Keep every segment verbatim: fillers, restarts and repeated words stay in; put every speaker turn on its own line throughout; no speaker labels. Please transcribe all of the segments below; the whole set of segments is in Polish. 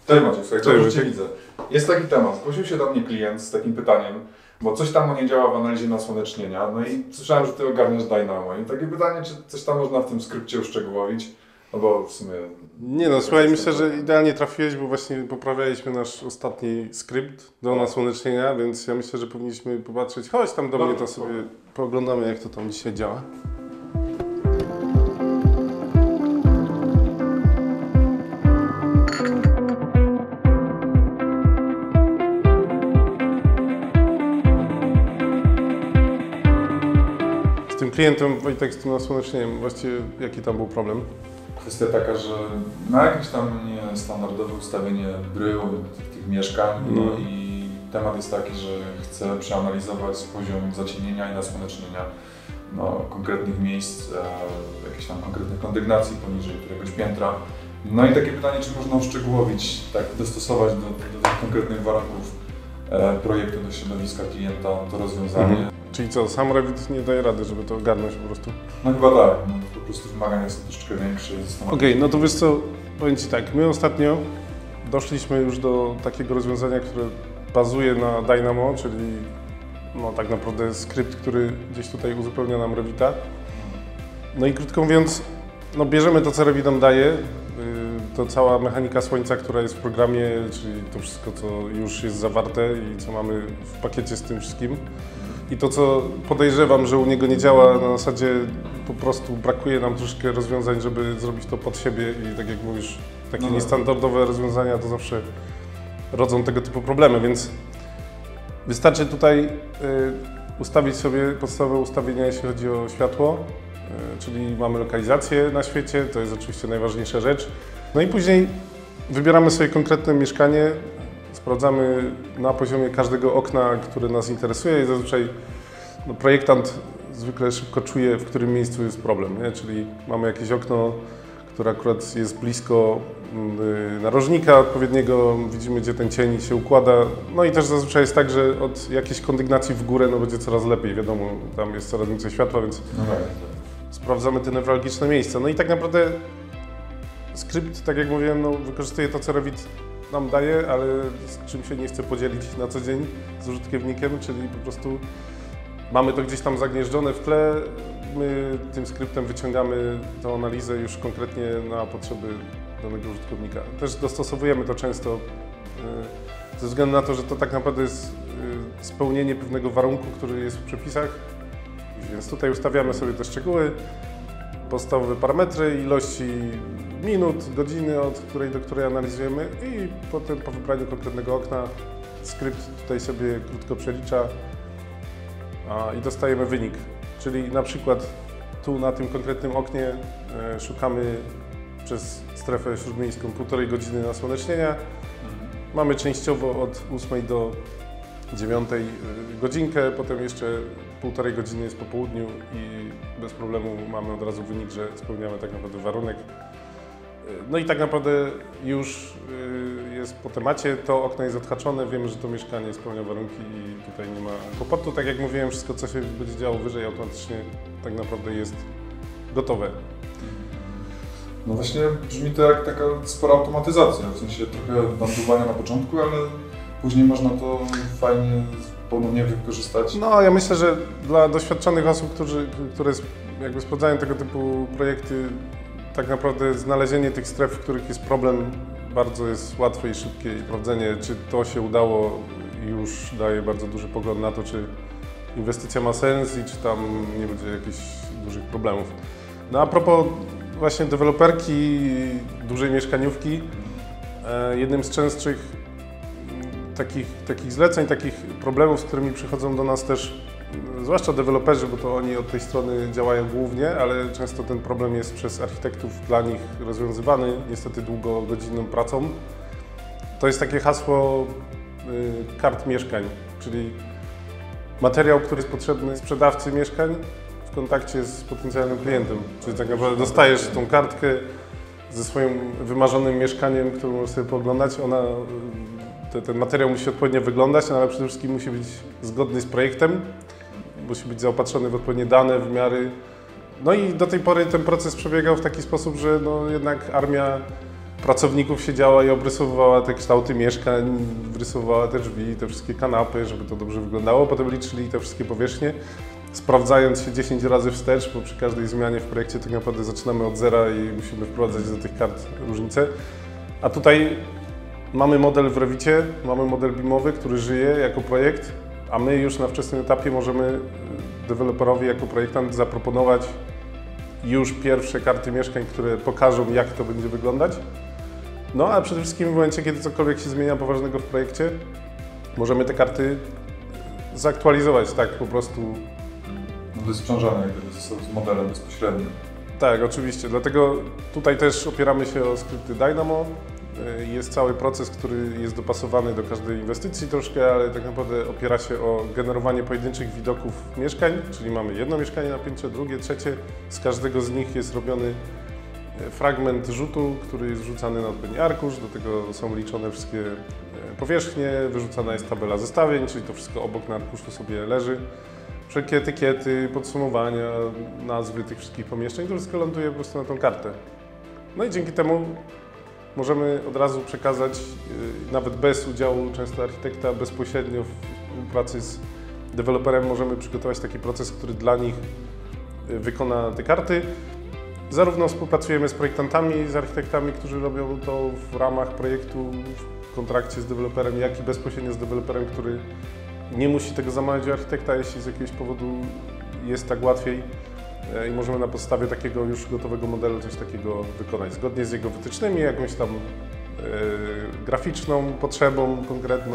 Cześć Maciek, słuchaj, dobrze Cię widzę. Jest taki temat, zgłosił się do mnie klient z takim pytaniem, bo coś tam mu nie działa w analizie nasłonecznienia, no i słyszałem, że Ty ogarniasz Dynamo i takie pytanie, czy coś tam można w tym skrypcie uszczegółowić, no bo w sumie...
Nie no, słuchaj, myślę, że idealnie trafiłeś, bo właśnie poprawialiśmy nasz ostatni skrypt do nasłonecznienia, więc ja myślę, że powinniśmy popatrzeć, chodź tam do mnie, to sobie pooglądamy, jak to tam dzisiaj działa. Z tym klientem, Wojtek, z tym nasłonecznieniem, właściwie jaki tam był problem?
Kwestia taka, że ma jakieś tam niestandardowe ustawienie brył tych, tych mieszkań, no
Mm.
i temat jest taki, że chcę przeanalizować poziom zacienienia i nasłonecznienia no, konkretnych miejsc, e, jakichś tam konkretnych kondygnacji poniżej któregoś piętra. No i takie pytanie, czy można uszczegółowić, tak dostosować do, do tych konkretnych warunków e, projektu, do środowiska klienta to rozwiązanie.
Mhm. Czyli co, sam Revit nie daje rady, żeby to ogarnąć po prostu?
No chyba tak, no, po prostu wymagania są troszeczkę większe.
Okej, okay, no to wiesz co, powiem Ci tak, my ostatnio doszliśmy już do takiego rozwiązania, które bazuje na Dynamo, czyli no tak naprawdę skrypt, który gdzieś tutaj uzupełnia nam Revita. No i krótko mówiąc, no bierzemy to, co Revit nam daje, to cała mechanika słońca, która jest w programie, czyli to wszystko, co już jest zawarte i co mamy w pakiecie z tym wszystkim. I to, co podejrzewam, że u niego nie działa, na zasadzie po prostu brakuje nam troszkę rozwiązań, żeby zrobić to pod siebie i tak jak mówisz, takie no niestandardowe rozwiązania to zawsze rodzą tego typu problemy, więc wystarczy tutaj y, ustawić sobie podstawowe ustawienia, jeśli chodzi o światło, y, czyli mamy lokalizację na świecie, to jest oczywiście najważniejsza rzecz. No i później wybieramy sobie konkretne mieszkanie, sprawdzamy na poziomie każdego okna, które nas interesuje i zazwyczaj no, projektant zwykle szybko czuje, w którym miejscu jest problem, nie? Czyli mamy jakieś okno, które akurat jest blisko y, narożnika odpowiedniego, widzimy, gdzie ten cień się układa, no i też zazwyczaj jest tak, że od jakiejś kondygnacji w górę no, będzie coraz lepiej, wiadomo, tam jest coraz więcej światła, więc
no tak.
sprawdzamy te newralgiczne miejsca. No i tak naprawdę skrypt, tak jak mówiłem, no, wykorzystuje to, co Revit nam daje, ale z czym się nie chce podzielić na co dzień z użytkownikiem, czyli po prostu mamy to gdzieś tam zagnieżdżone w tle, my tym skryptem wyciągamy tę analizę już konkretnie na potrzeby danego użytkownika. Też dostosowujemy to często ze względu na to, że to tak naprawdę jest spełnienie pewnego warunku, który jest w przepisach, więc tutaj ustawiamy sobie te szczegóły, podstawowe parametry, ilości minut, godziny, od której do której analizujemy i potem po wybraniu konkretnego okna skrypt tutaj sobie krótko przelicza a, i dostajemy wynik. Czyli na przykład tu na tym konkretnym oknie e, szukamy przez strefę śródmiejską półtorej godziny nasłonecznienia. Mhm. Mamy częściowo od ósmej do dziewiątej godzinkę, potem jeszcze półtorej godziny jest po południu i bez problemu mamy od razu wynik, że spełniamy tak naprawdę warunek. No i tak naprawdę już jest po temacie, to okno jest odhaczone, wiemy, że to mieszkanie spełnia warunki i tutaj nie ma kłopotu. Tak jak mówiłem, wszystko, co się będzie działo wyżej, automatycznie tak naprawdę jest gotowe.
No właśnie brzmi to jak taka spora automatyzacja, w sensie trochę bandowania na początku, ale później można to fajnie ponownie wykorzystać.
No ja myślę, że dla doświadczonych osób, którzy, które jakby sprawdzają tego typu projekty, tak naprawdę znalezienie tych stref, w których jest problem, bardzo jest łatwe i szybkie i sprawdzenie, czy to się udało, już daje bardzo duży pogląd na to, czy inwestycja ma sens i czy tam nie będzie jakichś dużych problemów. No a propos właśnie deweloperki, dużej mieszkaniówki, jednym z częstszych takich, takich zleceń, takich problemów, z którymi przychodzą do nas też zwłaszcza deweloperzy, bo to oni od tej strony działają głównie, ale często ten problem jest przez architektów dla nich rozwiązywany, niestety długogodzinną pracą. To jest takie hasło y, kart mieszkań, czyli materiał, który jest potrzebny sprzedawcy mieszkań w kontakcie z potencjalnym klientem. Czyli tak naprawdę dostajesz tą kartkę ze swoim wymarzonym mieszkaniem, którą możesz sobie pooglądać. Ona, te, ten materiał musi odpowiednio wyglądać, no ale przede wszystkim musi być zgodny z projektem. Musi być zaopatrzony w odpowiednie dane, wymiary. No i do tej pory ten proces przebiegał w taki sposób, że no jednak armia pracowników siedziała i obrysowywała te kształty mieszkań, wrysowała te drzwi, te wszystkie kanapy, żeby to dobrze wyglądało. Potem liczyli te wszystkie powierzchnie, sprawdzając się dziesięć razy wstecz, bo przy każdej zmianie w projekcie tak naprawdę zaczynamy od zera i musimy wprowadzać do tych kart różnice. A tutaj mamy model w Revicie, mamy model beamowy, który żyje jako projekt, a my już na wczesnym etapie możemy deweloperowi jako projektant zaproponować już pierwsze karty mieszkań, które pokażą, jak to będzie wyglądać. No a przede wszystkim w momencie, kiedy cokolwiek się zmienia poważnego w projekcie, możemy te karty zaktualizować tak po prostu.
No to jest sprzężane jakby z modelem bezpośrednim.
Tak, oczywiście. Dlatego tutaj też opieramy się o skrypty Dynamo. Jest cały proces, który jest dopasowany do każdej inwestycji troszkę, ale tak naprawdę opiera się o generowanie pojedynczych widoków mieszkań, czyli mamy jedno mieszkanie na piętrze, drugie, trzecie. Z każdego z nich jest robiony fragment rzutu, który jest wrzucany na odpowiedni arkusz, do tego są liczone wszystkie powierzchnie, wyrzucana jest tabela zestawień, czyli to wszystko obok na arkuszu sobie leży. Wszelkie etykiety, podsumowania, nazwy tych wszystkich pomieszczeń, to wszystko ląduje po prostu na tą kartę. No i dzięki temu możemy od razu przekazać, nawet bez udziału często architekta, bezpośrednio w pracy z deweloperem możemy przygotować taki proces, który dla nich wykona te karty. Zarówno współpracujemy z projektantami, z architektami, którzy robią to w ramach projektu, w kontrakcie z deweloperem, jak i bezpośrednio z deweloperem, który nie musi tego zamawiać u architekta, jeśli z jakiegoś powodu jest tak łatwiej i możemy na podstawie takiego już gotowego modelu coś takiego wykonać, zgodnie z jego wytycznymi, jakąś tam yy, graficzną potrzebą konkretną.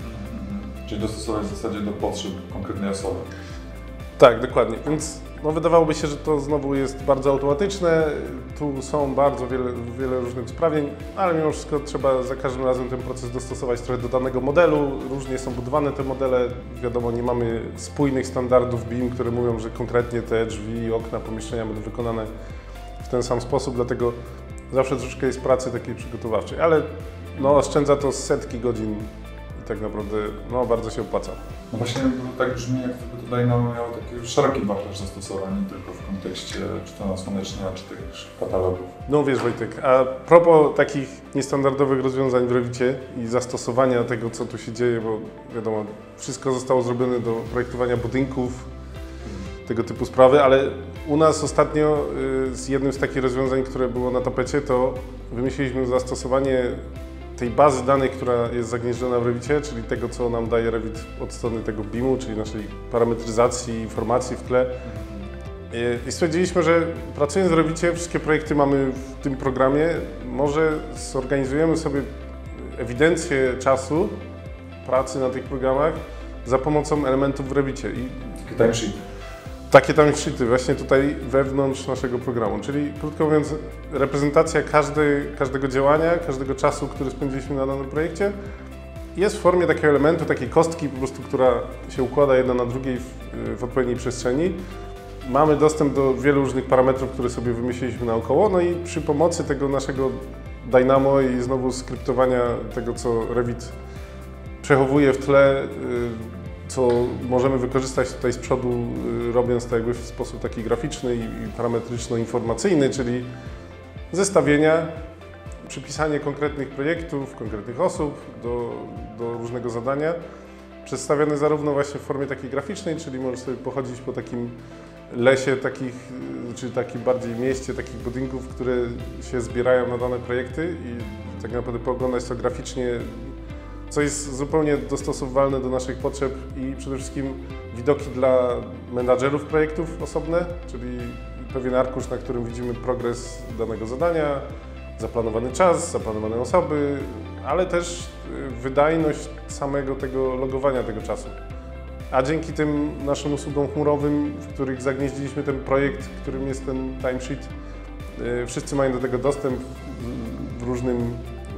Mhm. Czyli dostosować w zasadzie do potrzeb konkretnej osoby.
Tak, dokładnie. Więc no, wydawałoby się, że to znowu jest bardzo automatyczne. Tu są bardzo wiele, wiele różnych usprawnień, ale mimo wszystko trzeba za każdym razem ten proces dostosować trochę do danego modelu. Różnie są budowane te modele. Wiadomo, nie mamy spójnych standardów B I M, które mówią, że konkretnie te drzwi, okna, pomieszczenia będą wykonane w ten sam sposób, dlatego zawsze troszkę jest pracy takiej przygotowawczej, ale no, oszczędza to setki godzin i tak naprawdę no, bardzo się opłaca.
No właśnie tak brzmi, jak to tutaj nam miało taki szeroki wachlarz zastosowań, nie tylko w kontekście czy to nasłonecznia, czy tych katalogów.
No wiesz Wojtek, a propos takich niestandardowych rozwiązań w Revicie i zastosowania tego, co tu się dzieje, bo wiadomo, wszystko zostało zrobione do projektowania budynków, tego typu sprawy, ale u nas ostatnio z jednym z takich rozwiązań, które było na tapecie, to wymyśliliśmy zastosowanie tej bazy danych, która jest zagnieżdżona w Revicie, czyli tego, co nam daje Revit od strony tego B I M u, czyli naszej parametryzacji, informacji w tle. I stwierdziliśmy, że pracując w Revicie, wszystkie projekty mamy w tym programie, może zorganizujemy sobie ewidencję czasu pracy na tych programach za pomocą elementów w Revicie. I
takie timesheet.
Takie timesheety właśnie tutaj wewnątrz naszego programu, czyli krótko mówiąc reprezentacja każdej, każdego działania, każdego czasu, który spędziliśmy na danym projekcie jest w formie takiego elementu, takiej kostki po prostu, która się układa jedna na drugiej w, w odpowiedniej przestrzeni. Mamy dostęp do wielu różnych parametrów, które sobie wymyśliliśmy naokoło, no i przy pomocy tego naszego Dynamo i znowu skryptowania tego, co Revit przechowuje w tle, co możemy wykorzystać tutaj z przodu, robiąc to jakby w sposób taki graficzny i parametryczno-informacyjny, czyli zestawienia, przypisanie konkretnych projektów, konkretnych osób do, do różnego zadania, przedstawione zarówno właśnie w formie takiej graficznej, czyli możesz sobie pochodzić po takim lesie takich, czy takim bardziej mieście takich budynków, które się zbierają na dane projekty i tak naprawdę pooglądać to graficznie, co jest zupełnie dostosowalne do naszych potrzeb i przede wszystkim widoki dla menadżerów projektów osobne, czyli pewien arkusz, na którym widzimy progres danego zadania, zaplanowany czas, zaplanowane osoby, ale też wydajność samego tego logowania tego czasu. A dzięki tym naszym usługom chmurowym, w których zagnieździliśmy ten projekt, którym jest ten timesheet, wszyscy mają do tego dostęp w różnym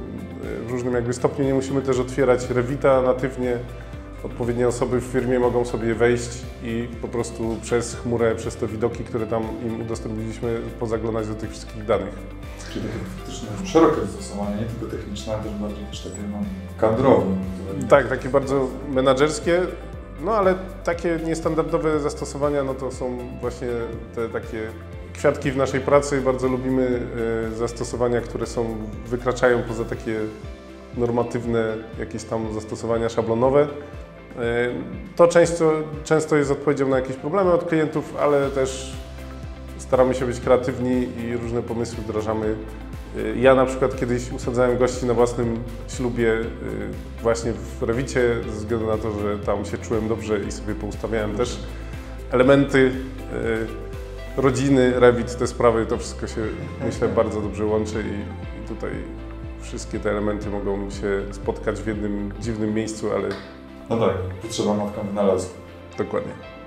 W różnym jakby stopniu. Nie musimy też otwierać Revita natywnie. Odpowiednie osoby w firmie mogą sobie wejść i po prostu przez chmurę, przez te widoki, które tam im udostępniliśmy, pozaglądać do tych wszystkich danych.
Czyli takie faktycznie szerokie zastosowanie, nie tylko techniczne, ale też bardziej też takie no, kadrowe.
Tak, takie bardzo menadżerskie, no ale takie niestandardowe zastosowania, no to są właśnie te takie kwiatki w naszej pracy. Bardzo lubimy e, zastosowania, które są, wykraczają poza takie normatywne jakieś tam zastosowania szablonowe. E, to często, często jest odpowiedzią na jakieś problemy od klientów, ale też staramy się być kreatywni i różne pomysły wdrażamy. Ja na przykład kiedyś usadzałem gości na własnym ślubie właśnie w Revicie, ze względu na to, że tam się czułem dobrze i sobie poustawiałem też elementy rodziny, Revit, te sprawy, to wszystko się, myślę, bardzo dobrze łączy i, i tutaj wszystkie te elementy mogą się spotkać w jednym dziwnym miejscu, ale...
No tak, potrzeba matka wynalazku.
Dokładnie.